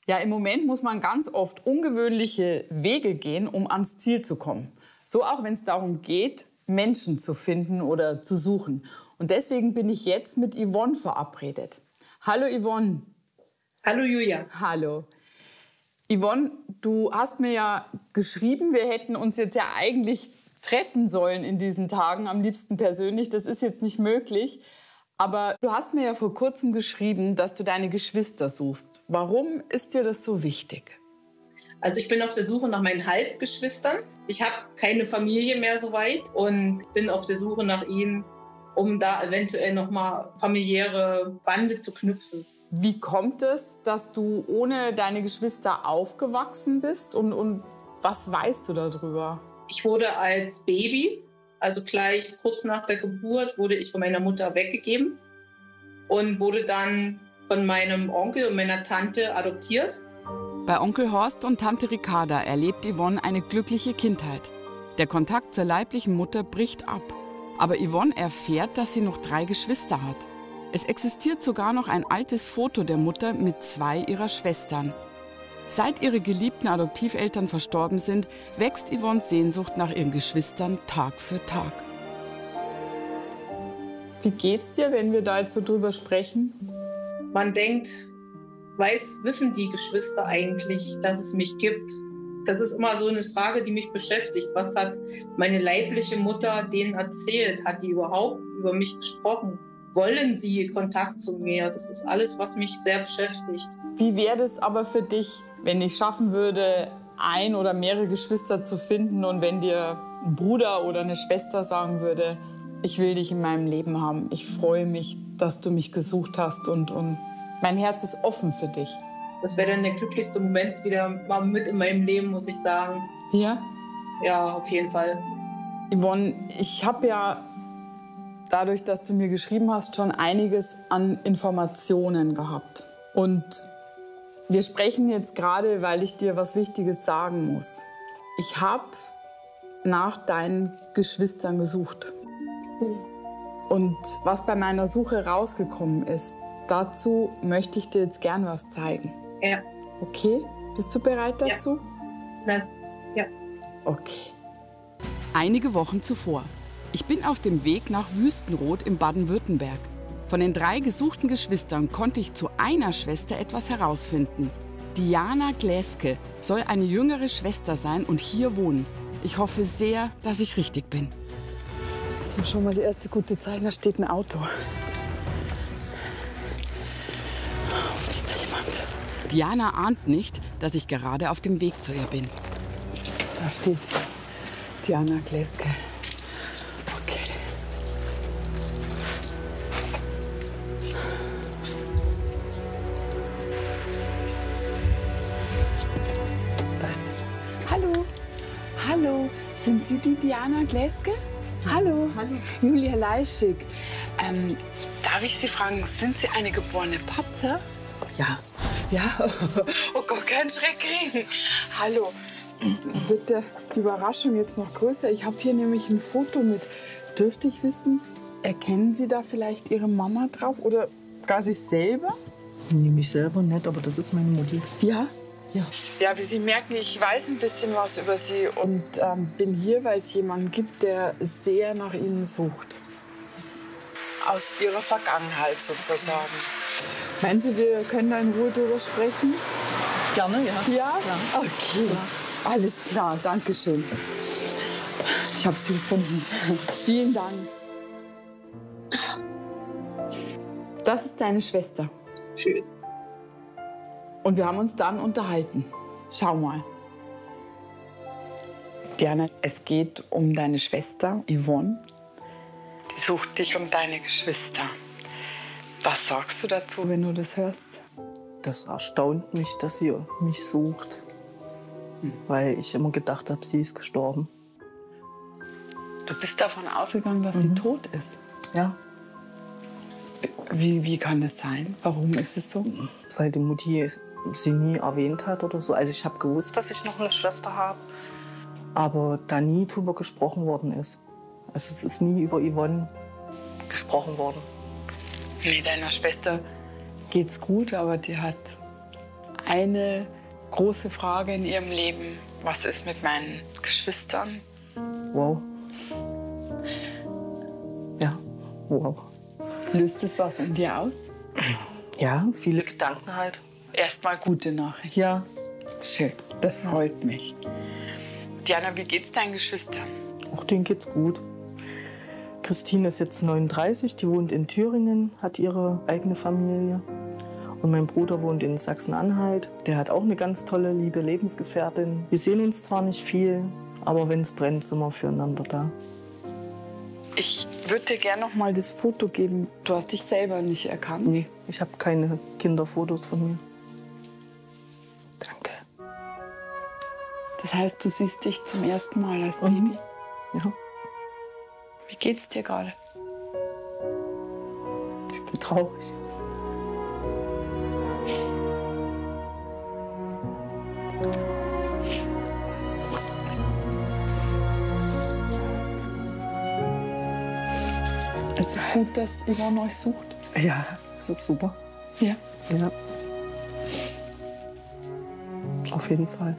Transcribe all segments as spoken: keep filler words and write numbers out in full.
Ja, im Moment muss man ganz oft ungewöhnliche Wege gehen, um ans Ziel zu kommen. So auch, wenn es darum geht, Menschen zu finden oder zu suchen. Und deswegen bin ich jetzt mit Yvonne verabredet. Hallo Yvonne. Hallo Julia. Hallo. Yvonne, du hast mir ja geschrieben, wir hätten uns jetzt ja eigentlich treffen sollen in diesen Tagen, am liebsten persönlich. Das ist jetzt nicht möglich. Aber du hast mir ja vor kurzem geschrieben, dass du deine Geschwister suchst. Warum ist dir das so wichtig? Also ich bin auf der Suche nach meinen Halbgeschwistern. Ich habe keine Familie mehr so weit und bin auf der Suche nach ihnen, um da eventuell noch mal familiäre Bande zu knüpfen. Wie kommt es, dass du ohne deine Geschwister aufgewachsen bist und, und was weißt du darüber? Ich wurde als Baby, also gleich kurz nach der Geburt, wurde ich von meiner Mutter weggegeben und wurde dann von meinem Onkel und meiner Tante adoptiert. Bei Onkel Horst und Tante Ricarda erlebt Yvonne eine glückliche Kindheit. Der Kontakt zur leiblichen Mutter bricht ab. Aber Yvonne erfährt, dass sie noch drei Geschwister hat. Es existiert sogar noch ein altes Foto der Mutter mit zwei ihrer Schwestern. Seit ihre geliebten Adoptiveltern verstorben sind, wächst Yvonnes Sehnsucht nach ihren Geschwistern Tag für Tag. Wie geht's dir, wenn wir da jetzt so drüber sprechen? Man denkt, weiß, wissen die Geschwister eigentlich, dass es mich gibt? Das ist immer so eine Frage, die mich beschäftigt. Was hat meine leibliche Mutter denen erzählt? Hat die überhaupt über mich gesprochen? Wollen sie Kontakt zu mir? Das ist alles, was mich sehr beschäftigt. Wie wäre das aber für dich, wenn ich schaffen würde, ein oder mehrere Geschwister zu finden und wenn dir ein Bruder oder eine Schwester sagen würde, ich will dich in meinem Leben haben, ich freue mich, dass du mich gesucht hast und, und mein Herz ist offen für dich. Das wäre dann der glücklichste Moment wieder mal mit in meinem Leben, muss ich sagen. Ja? Ja, auf jeden Fall. Yvonne, ich habe ja dadurch, dass du mir geschrieben hast, schon einiges an Informationen gehabt. Und wir sprechen jetzt gerade, weil ich dir was Wichtiges sagen muss. Ich habe nach deinen Geschwistern gesucht. Und was bei meiner Suche rausgekommen ist, dazu möchte ich dir jetzt gern was zeigen. Ja. Okay? Bist du bereit dazu? Ja. Nein. Ja. Okay. Einige Wochen zuvor. Ich bin auf dem Weg nach Wüstenrot in Baden-Württemberg. Von den drei gesuchten Geschwistern konnte ich zu einer Schwester etwas herausfinden. Diana Gläske soll eine jüngere Schwester sein und hier wohnen. Ich hoffe sehr, dass ich richtig bin. So, schon mal die erste gute Zeichen, da steht ein Auto. Ist da jemand? Diana ahnt nicht, dass ich gerade auf dem Weg zu ihr bin. Da steht Diana Gläske. Hallo, sind Sie die Diana Gläske? Hallo. Hallo. Julia Leischig. Ähm, darf ich Sie fragen, sind Sie eine geborene Patzer? Ja. Ja? Oh Gott, keinen Schreck kriegen. Hallo. Wird der, die Überraschung jetzt noch größer? Ich habe hier nämlich ein Foto mit. Dürfte ich wissen, erkennen Sie da vielleicht Ihre Mama drauf oder gar sich selber? Nee, mich selber nicht, aber das ist meine Mutti. Ja? Ja. Ja, wie Sie merken, ich weiß ein bisschen was über Sie und ähm, bin hier, weil es jemanden gibt, der sehr nach Ihnen sucht. Aus Ihrer Vergangenheit sozusagen. Meinen Sie, wir können da in Ruhe drüber sprechen? Gerne, ja. Ja? Ja. Okay. Ja. Alles klar, danke schön. Ich habe Sie gefunden. Vielen Dank. Das ist deine Schwester. Schön. Und wir haben uns dann unterhalten. Schau mal. Gerne. Es geht um deine Schwester Yvonne. Die sucht dich und deine Geschwister. Was sagst du dazu, wenn du das hörst? Das erstaunt mich, dass sie mich sucht. Hm. Weil ich immer gedacht habe, sie ist gestorben. Du bist davon ausgegangen, dass Mhm. sie tot ist? Ja. Wie, wie kann das sein? Warum ist es so? Weil die Mutti sie nie erwähnt hat oder so. Also ich habe gewusst, dass ich noch eine Schwester habe, aber da nie drüber gesprochen worden ist. Also es ist nie über Yvonne gesprochen worden. Nee, deiner Schwester geht's gut, aber die hat eine große Frage in ihrem Leben. Was ist mit meinen Geschwistern? Wow. Ja, wow. Löst es was in dir aus? Ja, viele Gedanken halt. Erstmal gute Nachricht. Ja. Schön, das freut mich. Diana, wie geht's deinen Geschwistern? Auch denen geht's gut. Christine ist jetzt neununddreißig, die wohnt in Thüringen, hat ihre eigene Familie. Und mein Bruder wohnt in Sachsen-Anhalt. Der hat auch eine ganz tolle, liebe Lebensgefährtin. Wir sehen uns zwar nicht viel, aber wenn es brennt, sind wir füreinander da. Ich würde dir gerne noch mal das Foto geben. Du hast dich selber nicht erkannt? Nee, ich habe keine Kinderfotos von mir. Danke. Das heißt, du siehst dich zum ersten Mal als Baby? Mhm. Ja. Wie geht's dir gerade? Ich bin traurig. Es ist gut, dass Yvonne euch sucht. Ja, das ist super. Ja. Ja. Auf jeden Fall.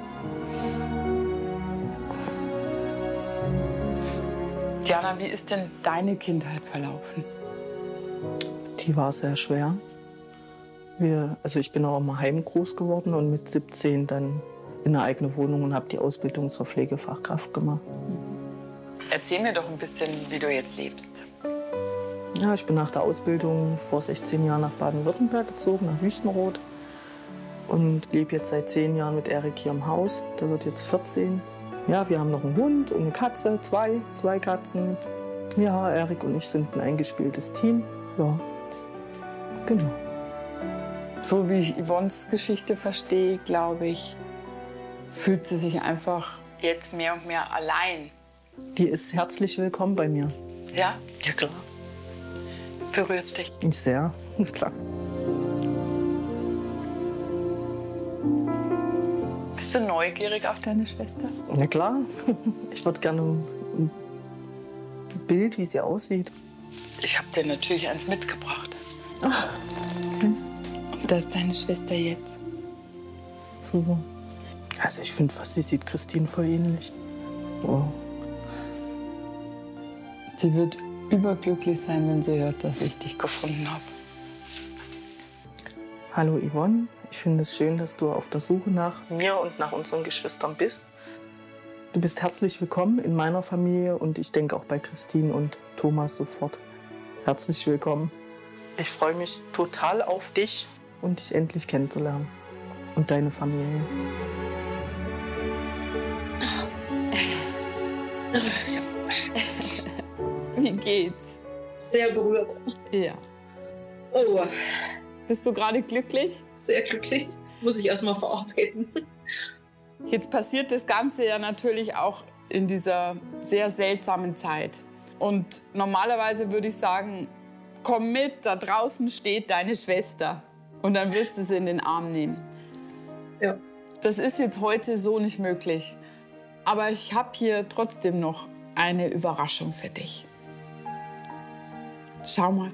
Diana, wie ist denn deine Kindheit verlaufen? Die war sehr schwer. Wir, also ich bin auch immer heimgroß geworden und mit siebzehn dann in eine eigene Wohnung und habe die Ausbildung zur Pflegefachkraft gemacht. Erzähl mir doch ein bisschen, wie du jetzt lebst. Ja, ich bin nach der Ausbildung vor sechzehn Jahren nach Baden-Württemberg gezogen, nach Wüstenrot. Und lebe jetzt seit zehn Jahren mit Erik hier im Haus. Der wird jetzt vierzehn. Ja, wir haben noch einen Hund und eine Katze, zwei, zwei Katzen. Ja, Erik und ich sind ein eingespieltes Team. Ja, genau. So wie ich Yvonnes Geschichte verstehe, glaube ich, fühlt sie sich einfach jetzt mehr und mehr allein. Die ist herzlich willkommen bei mir. Ja? Ja, klar. Das berührt dich. Ich sehr, klar. Bist du neugierig auf deine Schwester? Na klar. Ich würde gerne ein Bild, wie sie aussieht. Ich habe dir natürlich eins mitgebracht. Ach. Und das ist deine Schwester jetzt. Super. Also ich finde fast, sie sieht Christine voll ähnlich. Wow. Sie wird überglücklich sein, wenn sie hört, dass ich dich gefunden habe. Hallo Yvonne, ich finde es schön, dass du auf der Suche nach mir und nach unseren Geschwistern bist. Du bist herzlich willkommen in meiner Familie und ich denke auch bei Christine und Thomas sofort. Herzlich willkommen. Ich freue mich total auf dich und dich endlich kennenzulernen und deine Familie. Wie geht's? Sehr berührt. Ja. Oh, Bist du gerade glücklich? sehr glücklich. Muss ich erst mal verarbeiten. Jetzt passiert das Ganze ja natürlich auch in dieser sehr seltsamen Zeit. Und normalerweise würde ich sagen, komm mit, da draußen steht deine Schwester. Und dann wird sie sie in den Arm nehmen. Ja. Das ist jetzt heute so nicht möglich. Aber ich habe hier trotzdem noch eine Überraschung für dich. Schau mal.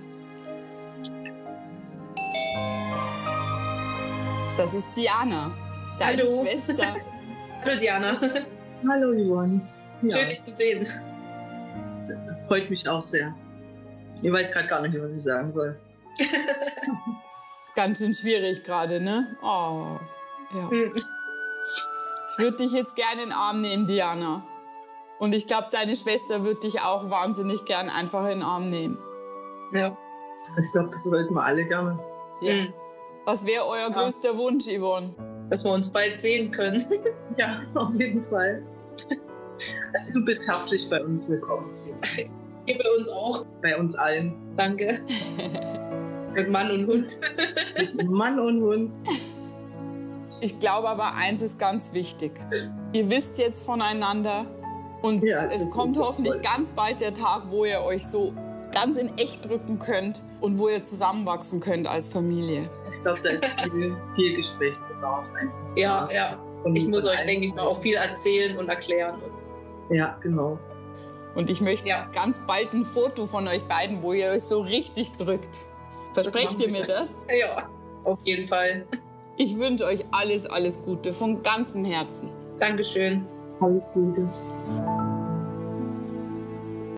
Das ist Diana, deine Hallo. Schwester. Hallo Diana. Hallo Yvonne. Ja, Schön, dich zu sehen. das freut mich auch sehr. Ich weiß gerade gar nicht, was ich sagen soll. Ist ganz schön schwierig gerade, ne? Oh, ja. Hm. Ich würde dich jetzt gerne in den Arm nehmen, Diana. Und ich glaube, deine Schwester wird dich auch wahnsinnig gern einfach in den Arm nehmen. Ja. Ich glaube, das wollten wir alle gerne. Ja. Hm. Was wäre euer größter Wunsch, Yvonne? Dass wir uns bald sehen können. Ja, auf jeden Fall. Also du bist herzlich bei uns willkommen. Hier bei uns auch. Bei uns allen. Danke. Mit Mann und Hund. Mann und Hund. Ich glaube aber, eins ist ganz wichtig. Ihr wisst jetzt voneinander und Ja, das es ist kommt so hoffentlich toll. ganz bald der Tag, wo ihr euch so ganz in echt drücken könnt und wo ihr zusammenwachsen könnt als Familie. Ich glaube, da ist viel, viel Gesprächsbedarf. einfach. Ja, ja. Und Ich muss von euch, allen denke ich mal, auch viel erzählen und erklären. Und Ja, genau. Und ich möchte Ja. ganz bald ein Foto von euch beiden, wo ihr euch so richtig drückt. Versprecht machen ihr wir. mir das? ja, auf jeden Fall. Ich wünsche euch alles, alles Gute von ganzem Herzen. Dankeschön. Alles Gute.